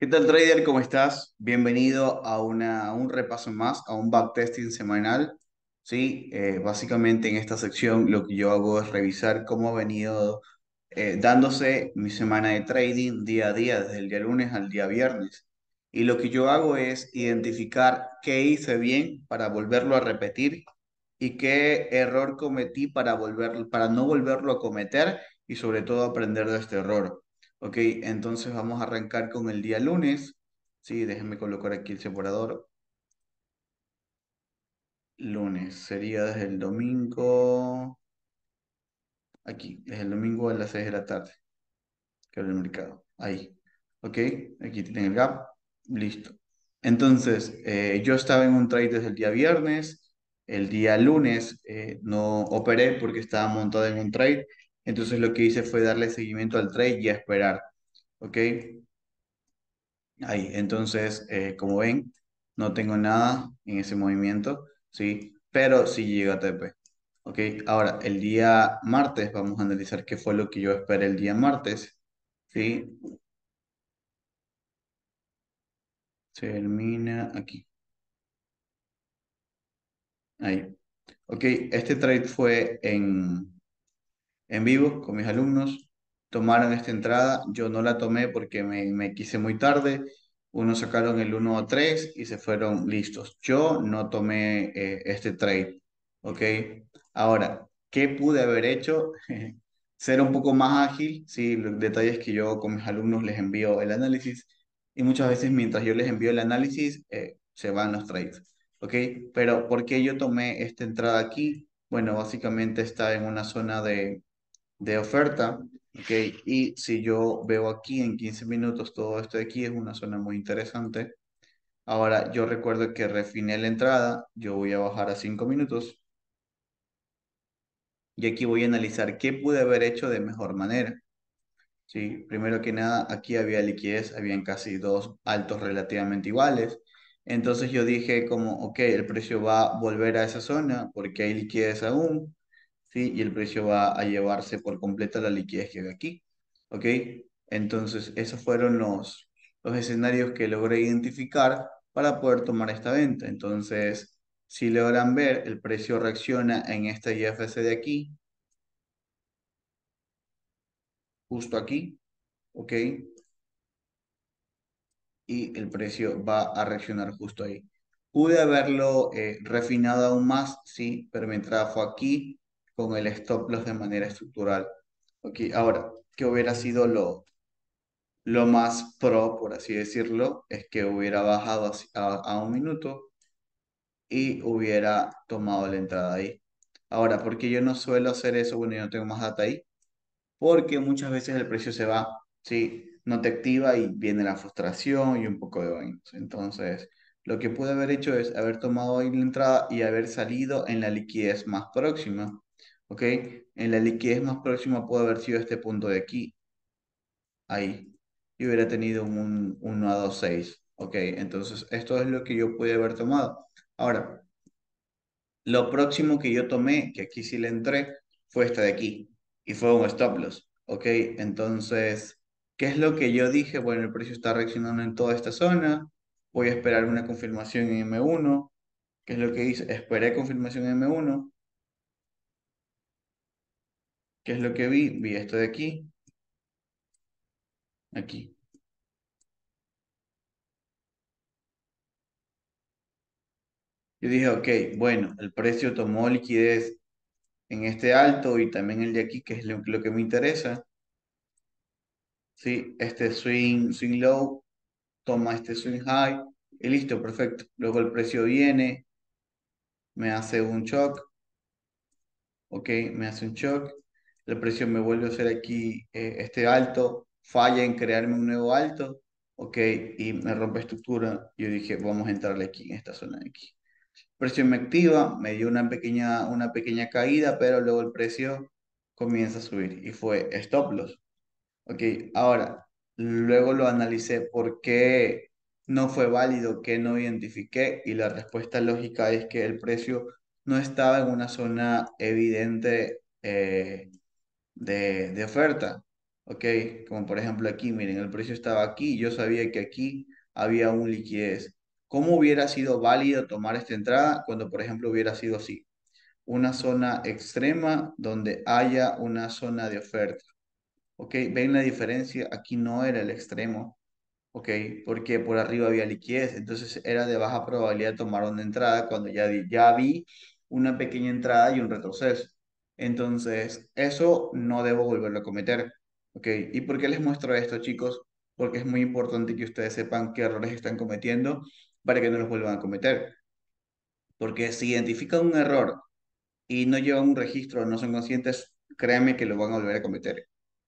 ¿Qué tal, trader? ¿Cómo estás? Bienvenido a un repaso más, a un backtesting semanal. Sí, básicamente en esta sección lo que yo hago es revisar cómo ha venido dándose mi semana de trading día a día, desde el día lunes al día viernes. Y lo que yo hago es identificar qué hice bien para volverlo a repetir y qué error cometí para no volverlo a cometer y sobre todo aprender de este error. Ok, entonces vamos a arrancar con el día lunes. Sí, déjenme colocar aquí el separador. Lunes sería desde el domingo, aquí, desde el domingo a las 6 de la tarde, que abre el mercado. Ahí. Ok, aquí tienen el gap. Listo. Entonces, yo estaba en un trade desde el día viernes. El día lunes no operé porque estaba montado en un trade. Entonces, lo que hice fue darle seguimiento al trade y a esperar. Ok. Ahí, entonces, como ven, no tengo nada en ese movimiento, ¿sí? Pero sí llega a TP. ¿Ok? Ahora, el día martes, vamos a analizar qué fue lo que yo esperé el día martes, ¿sí? Termina aquí, ahí. Ok, este trade fue en vivo con mis alumnos. Tomaron esta entrada, yo no la tomé porque me quise muy tarde. Unos sacaron el 1 a 3 y se fueron listos. Yo no tomé este trade, ¿ok? Ahora, ¿qué pude haber hecho? Ser un poco más ágil, sí, los detalles que yo con mis alumnos les envío el análisis y muchas veces mientras yo les envío el análisis se van los trades, ¿ok? Pero ¿por qué yo tomé esta entrada aquí? Bueno, básicamente está en una zona de oferta, ¿ok? Y si yo veo aquí en 15 minutos, todo esto de aquí es una zona muy interesante. Ahora, yo recuerdo que refiné la entrada, yo voy a bajar a 5 minutos y aquí voy a analizar qué pude haber hecho de mejor manera. Sí, primero que nada, aquí había liquidez, habían casi dos altos relativamente iguales. Entonces yo dije como, ok, el precio va a volver a esa zona porque hay liquidez aún, ¿sí? Y el precio va a llevarse por completo la liquidez que hay aquí, ¿ok? Entonces esos fueron los escenarios que logré identificar para poder tomar esta venta. Entonces, si logran ver, el precio reacciona en esta IFC de aquí, justo aquí, ¿ok? Y el precio va a reaccionar justo ahí. Pude haberlo refinado aún más, sí, pero mi entrada fue aquí con el stop loss de manera estructural. Ok, ahora, ¿qué hubiera sido lo más pro, por así decirlo? Es que hubiera bajado a un minuto y hubiera tomado la entrada ahí. Ahora, porque yo no suelo hacer eso, bueno, yo no tengo más data ahí, porque muchas veces el precio se va, ¿sí? No te activa y viene la frustración y un poco de vainas. Entonces, lo que pude haber hecho es haber tomado ahí la entrada y haber salido en la liquidez más próxima, ¿ok? En la liquidez más próxima puede haber sido este punto de aquí, ahí, y hubiera tenido un 1 a 2 6, ¿ok? Entonces, esto es lo que yo pude haber tomado. Ahora, lo próximo que yo tomé, que aquí sí le entré, fue esta de aquí. Y fue un stop loss. ¿Ok? Entonces, ¿qué es lo que yo dije? Bueno, el precio está reaccionando en toda esta zona. Voy a esperar una confirmación en M1. ¿Qué es lo que hice? Esperé confirmación en M1. ¿Qué es lo que vi? Vi esto de aquí. Aquí. Yo dije, ok, bueno, el precio tomó liquidez en este alto y también el de aquí, que es lo que me interesa. ¿Sí? Este swing low toma este swing high y listo, perfecto. Luego el precio viene, me hace un shock, ok, me hace un shock, el precio me vuelve a hacer aquí este alto, falla en crearme un nuevo alto, ok, y me rompe estructura. Yo dije, vamos a entrarle aquí en esta zona de aquí. El precio me activa, me dio una pequeña caída, pero luego el precio comienza a subir y fue stop loss. Ok, ahora, luego lo analicé por qué no fue válido, qué no identifiqué y la respuesta lógica es que el precio no estaba en una zona evidente de oferta. ¿ok? Como por ejemplo aquí, miren, el precio estaba aquí, yo sabía que aquí había un liquidez. ¿Cómo hubiera sido válido tomar esta entrada cuando, por ejemplo, hubiera sido así? Una zona extrema donde haya una zona de oferta, ¿ok? ¿Ven la diferencia? Aquí no era el extremo, ¿ok? Porque por arriba había liquidez, entonces era de baja probabilidad tomar una entrada cuando ya vi una pequeña entrada y un retroceso. Entonces, eso no debo volverlo a cometer, ¿ok? ¿Y por qué les muestro esto, chicos? Porque es muy importante que ustedes sepan qué errores están cometiendo para que no los vuelvan a cometer. Porque si identifican un error y no llevan un registro, no son conscientes, créanme que lo van a volver a cometer.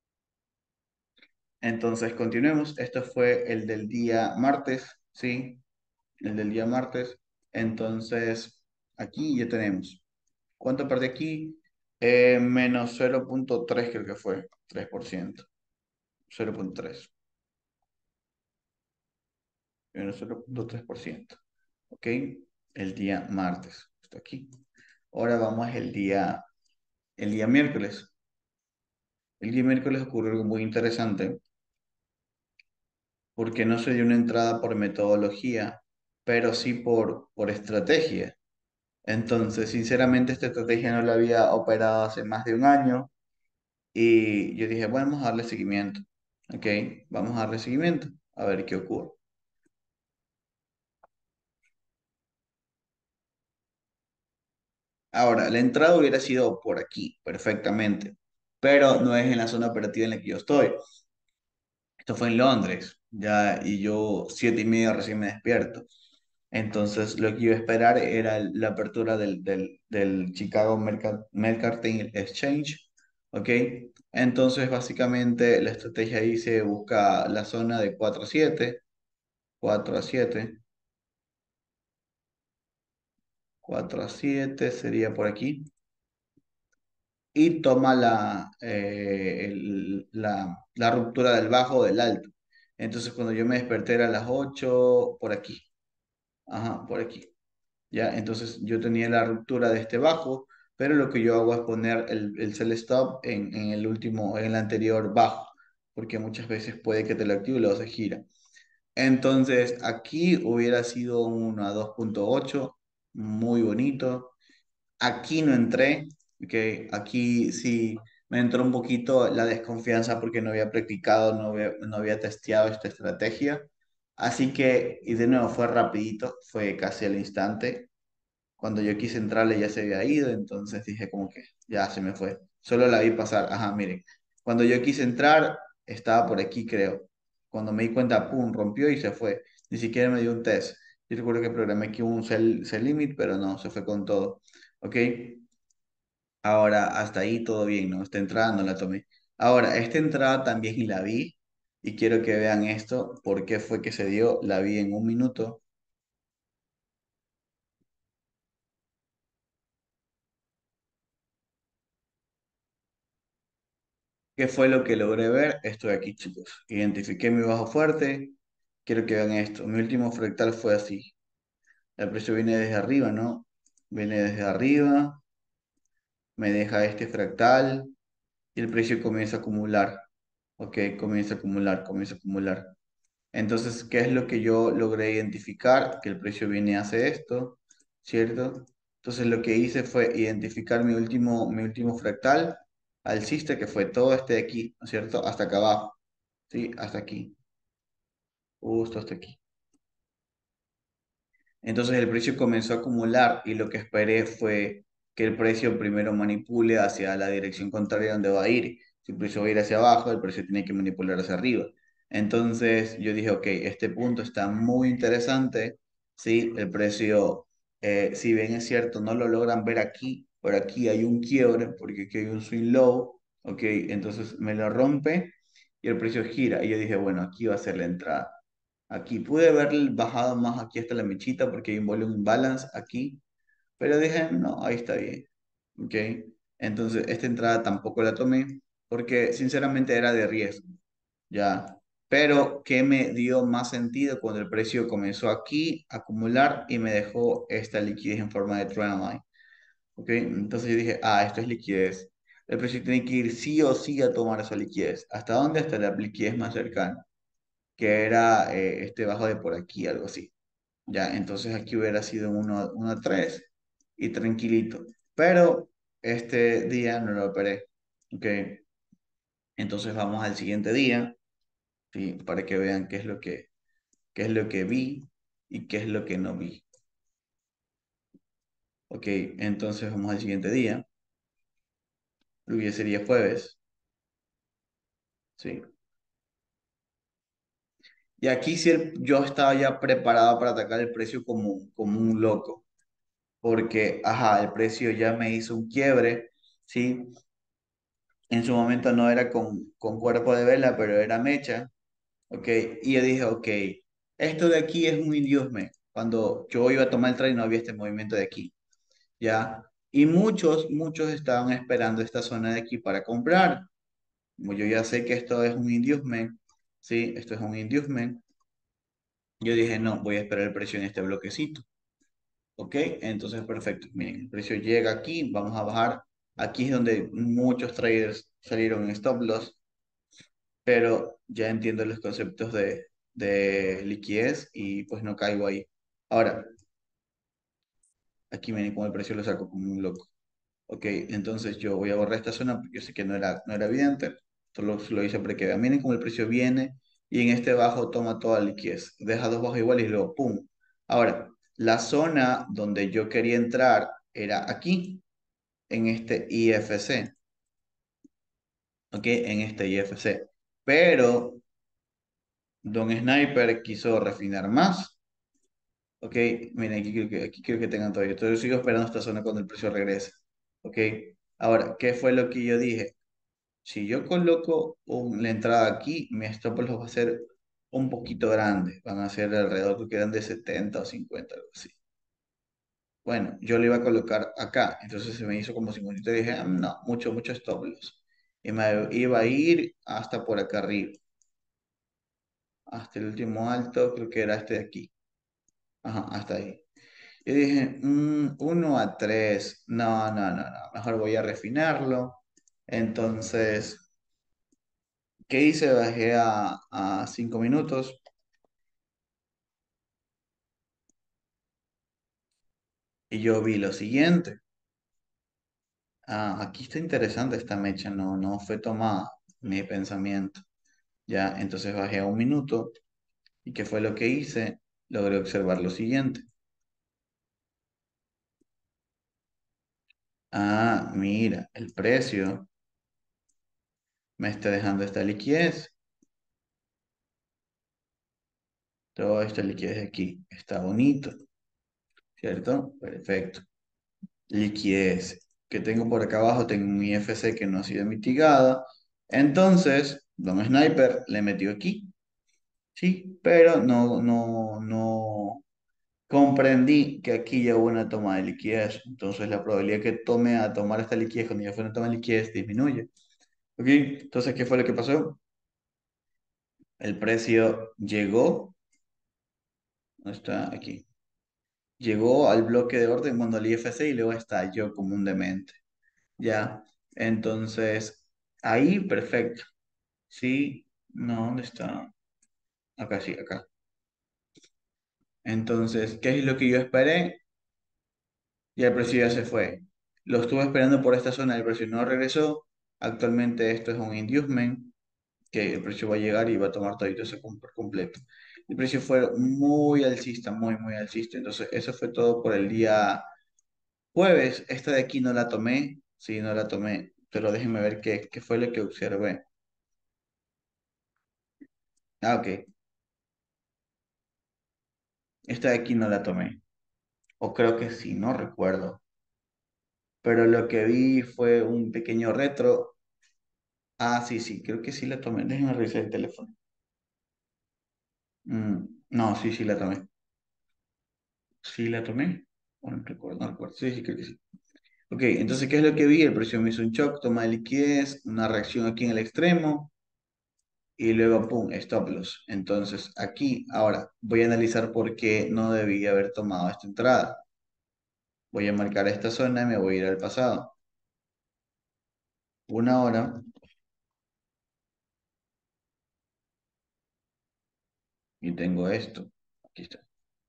Entonces, continuemos. Esto fue el del día martes, ¿sí? El del día martes. Entonces, aquí ya tenemos. ¿Cuánto perdí aquí? Menos 0,3 creo que fue, 3%. 0,3. Menos 0,3%. ¿Ok? El día martes. Está aquí. Ahora vamos el día miércoles. El día miércoles ocurrió algo muy interesante porque no se dio una entrada por metodología, pero sí por estrategia. Entonces, sinceramente, esta estrategia no la había operado hace más de un año y yo dije, bueno, vamos a darle seguimiento. Ok, vamos a darle seguimiento a ver qué ocurre. Ahora, la entrada hubiera sido por aquí, perfectamente, pero no es en la zona operativa en la que yo estoy. Esto fue en Londres, ya, y yo 7:30 recién me despierto. Entonces, lo que iba a esperar era la apertura del Chicago Mercantile Exchange, ¿ok? Entonces, básicamente, la estrategia ahí se busca la zona de 4 a 7, 4 a 7 sería por aquí, y toma la ruptura del bajo o del alto. Entonces, cuando yo me desperté era a las 8 por aquí, ajá, por aquí. ¿Ya? Entonces yo tenía la ruptura de este bajo, pero lo que yo hago es poner el sell stop en el último, en el anterior bajo, porque muchas veces puede que te lo active y luego se gira. Entonces aquí hubiera sido un 1 a 2,8 muy bonito. Aquí no entré, ok, aquí sí me entró un poquito la desconfianza porque no había practicado, no había testeado esta estrategia. Así que, y de nuevo fue rapidito, fue casi al instante. Cuando yo quise entrarle ya se había ido, entonces dije como que ya se me fue. Solo la vi pasar. Ajá, miren. Cuando yo quise entrar, estaba por aquí, creo. Cuando me di cuenta, pum, rompió y se fue. Ni siquiera me dio un test. Yo recuerdo que programé aquí un sell limit, pero no, se fue con todo. ¿Ok? Ahora, hasta ahí todo bien, ¿no? Esta entrada no la tomé. Ahora, esta entrada también la vi y quiero que vean esto. ¿Por qué fue que se dio? La vi en un minuto. ¿Qué fue lo que logré ver? Esto de aquí, chicos. Identifiqué mi bajo fuerte. Quiero que vean esto. Mi último fractal fue así. El precio viene desde arriba, ¿no? Viene desde arriba, me deja este fractal y el precio comienza a acumular. Ok, comienza a acumular, comienza a acumular. Entonces, ¿qué es lo que yo logré identificar? Que el precio viene hace esto, ¿cierto? Entonces, lo que hice fue identificar mi último fractal alcista, que fue todo este de aquí, ¿no es cierto? Hasta acá abajo. Sí, hasta aquí, justo hasta aquí. Entonces el precio comenzó a acumular y lo que esperé fue que el precio primero manipule hacia la dirección contraria donde va a ir. Si el precio va a ir hacia abajo, el precio tiene que manipular hacia arriba. Entonces yo dije, ok, este punto está muy interesante. Sí, el precio, si bien es cierto, no lo logran ver aquí, por aquí hay un quiebre, porque aquí hay un swing low, ok, entonces me lo rompe y el precio gira. Y yo dije, bueno, aquí va a ser la entrada. Aquí pude haber bajado más aquí hasta la mechita porque hay un volume imbalance aquí, pero dije, no, ahí está bien. ¿Ok? Entonces, esta entrada tampoco la tomé porque sinceramente era de riesgo, ¿ya? Pero que me dio más sentido cuando el precio comenzó aquí a acumular y me dejó esta liquidez en forma de trendline. ¿Ok? Entonces yo dije, esto es liquidez. el precio tiene que ir sí o sí a tomar esa liquidez. ¿Hasta dónde? Hasta la liquidez más cercana, que era este bajo de por aquí, algo así. Ya, entonces aquí hubiera sido 1 a 3 y tranquilito. Pero este día no lo operé. Ok, entonces vamos al siguiente día, ¿sí? Para que vean qué es lo que vi y qué es lo que no vi. Ok, entonces vamos al siguiente día. Hoy sería jueves, ¿sí? Y aquí sí yo estaba ya preparado para atacar el precio como un loco, porque, ajá, el precio ya me hizo un quiebre, ¿sí? En su momento no era con cuerpo de vela, pero era mecha, ¿ok? Y yo dije, ok, esto de aquí es un inducement. Cuando yo iba a tomar el trade no había este movimiento de aquí, ¿ya? Y muchos estaban esperando esta zona de aquí para comprar. Como yo ya sé que esto es un inducement, ¿sí? Esto es un inducement. Yo dije, no, voy a esperar el precio en este bloquecito. ¿Ok? Entonces, perfecto. Miren, el precio llega aquí, vamos a bajar. Aquí es donde muchos traders salieron en stop loss, pero ya entiendo los conceptos de liquidez y pues no caigo ahí. Ahora, aquí miren cómo el precio lo saco como un loco. Ok, entonces yo voy a borrar esta zona porque yo sé que no era evidente. Solo hice para que vean. Miren cómo el precio viene y en este bajo toma toda la liquidez. Deja dos bajos iguales y luego ¡pum! Ahora, la zona donde yo quería entrar era aquí, en este IFC. Ok, en este IFC. Pero Don Sniper quiso refinar más. Ok, miren, aquí quiero que tengan todo. Yo sigo esperando esta zona cuando el precio regrese. Ok, ahora, ¿qué fue lo que yo dije? Si yo coloco la entrada aquí, mi stop loss va a ser un poquito grande. Van a ser alrededor, creo que eran de 70 o 50, algo así. Bueno, yo le iba a colocar acá. Entonces se me hizo como 50 y dije, no, mucho stop loss. Y me iba a ir hasta por acá arriba. Hasta el último alto, creo que era este de aquí. Ajá, hasta ahí. Yo dije, 1 a 3. No. Mejor voy a refinarlo. Entonces, ¿qué hice? Bajé a 5 minutos y yo vi lo siguiente. Aquí está interesante esta mecha, no fue tomada mi pensamiento. Ya, entonces bajé a 1 minuto y ¿qué fue lo que hice? Logré observar lo siguiente. Mira, el precio me está dejando esta liquidez. Toda esta liquidez de aquí. Está bonito, ¿cierto? Perfecto. Liquidez que tengo por acá abajo, tengo un IFC que no ha sido mitigada. Entonces, Don Sniper le metió aquí, sí, pero no comprendí que aquí ya hubo una toma de liquidez. Entonces, la probabilidad que tome a tomar esta liquidez cuando ya fue una toma de liquidez disminuye. ¿Ok? Entonces, ¿qué fue lo que pasó? El precio llegó, ¿dónde está? Aquí. Llegó al bloque de orden cuando el IFC y luego estalló como un demente. Ya, entonces, ahí perfecto. Sí, no, ¿dónde está? Acá sí, acá. Entonces, ¿qué es lo que yo esperé? Y el precio ya se fue. Lo estuve esperando por esta zona, el precio no regresó. Actualmente esto es un inducement, que el precio va a llegar y va a tomar todo ese por completo. El precio fue muy alcista, muy alcista. Entonces, eso fue todo por el día jueves. Esta de aquí no la tomé, sí, no la tomé, pero déjenme ver qué fue lo que observé. Ok. Esta de aquí no la tomé. O creo que sí, no recuerdo. Pero lo que vi fue un pequeño retro. Sí, creo que sí la tomé. Déjenme revisar el teléfono. No, sí la tomé. Sí la tomé. O no recuerdo. Sí, creo que sí. Ok, entonces, ¿qué es lo que vi? El precio me hizo un shock, toma de liquidez, una reacción aquí en el extremo y luego, pum, stop loss. Entonces, aquí, ahora, voy a analizar por qué no debí haber tomado esta entrada. Voy a marcar esta zona y me voy a ir al pasado. una hora y tengo esto. Aquí está.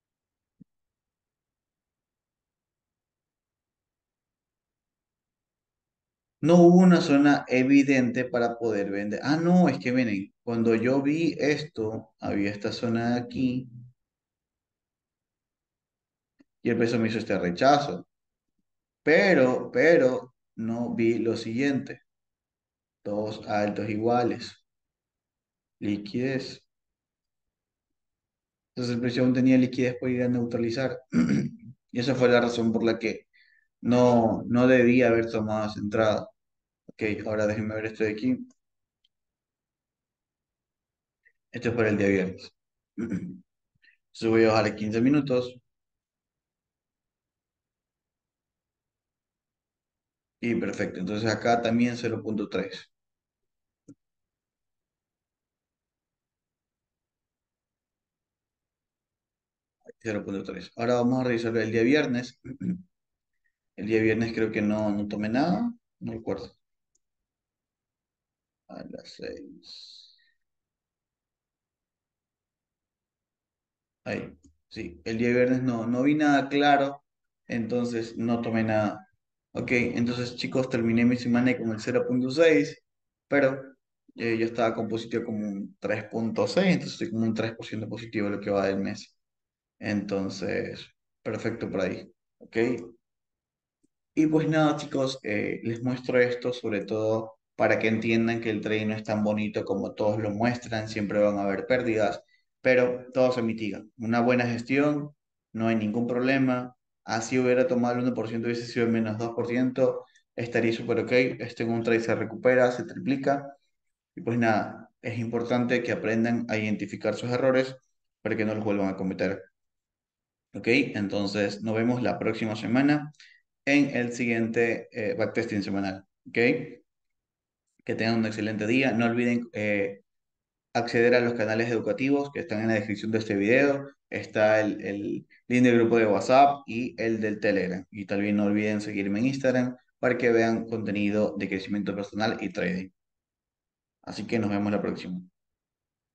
No hubo una zona evidente para poder vender. Ah, no, es que miren, cuando yo vi esto, había esta zona de aquí y el peso me hizo este rechazo. Pero no vi lo siguiente. Dos altos iguales. Liquidez. Entonces el precio aún tenía liquidez para ir a neutralizar. Y esa fue la razón por la que no debía haber tomado esa entrada. Ok, ahora déjenme ver esto de aquí. Esto es para el día viernes. Entonces voy a bajar 15 minutos y perfecto. Entonces acá también 0,3. 0,3. Ahora vamos a revisar el día viernes. El día viernes creo que no tomé nada. No recuerdo. A las 6. Ahí. Sí, el día viernes no vi nada claro. Entonces no tomé nada. Ok, entonces chicos, terminé mi semana con el 0,6. Pero yo estaba con positivo como un 3,6. Entonces estoy como un 3% positivo lo que va del mes. Entonces, perfecto por ahí. Ok. Y pues nada, chicos, les muestro esto sobre todo para que entiendan que el trading no es tan bonito como todos lo muestran, siempre van a haber pérdidas, pero todo se mitiga. Una buena gestión, no hay ningún problema. Así hubiera tomado el 1% y hubiese sido el -2%, estaría súper ok. Este en un trade se recupera, se triplica. Y pues nada, es importante que aprendan a identificar sus errores para que no los vuelvan a cometer. Ok, entonces nos vemos la próxima semana en el siguiente backtesting semanal. ¿Ok? Que tengan un excelente día. No olviden acceder a los canales educativos que están en la descripción de este video. Está el link del grupo de WhatsApp y el del Telegram. Y también no olviden seguirme en Instagram para que vean contenido de crecimiento personal y trading. Así que nos vemos la próxima.